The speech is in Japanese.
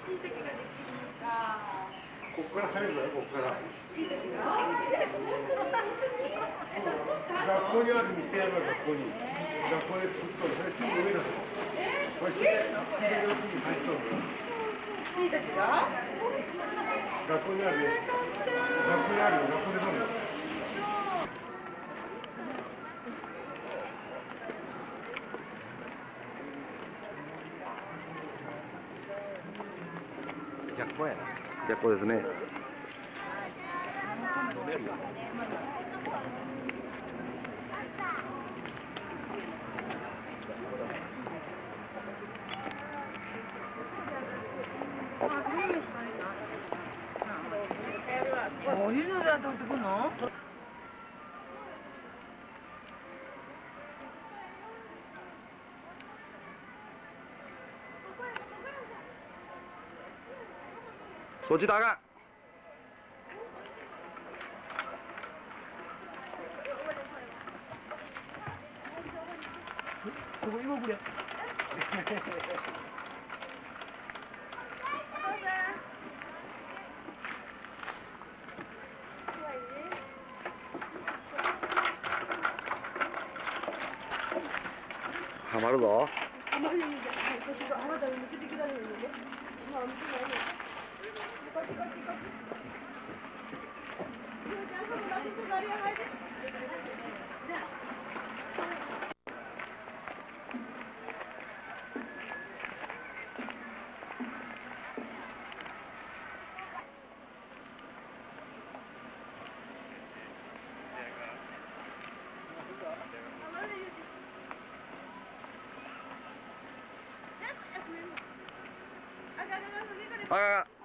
椎茸ができるのか。 ここから入るのよ、ここから。 椎茸が。 学校にある店やる学校に。学校で作ったの、それ木の上なの。これ木の上に入っとるの。 椎茸が。 学校にあるよ。学校にあるよ、学校で飲むよ。 逆光やな。 逆光ですね。 飲めるよ。 お湯ので取ってくるの？ そっちだが。 すごい今これ。 ハマるぞ。 あまりにも、あなたに抜けてきられるよね。まあ、抜けないよ。こっちこっちこっち。 あがが。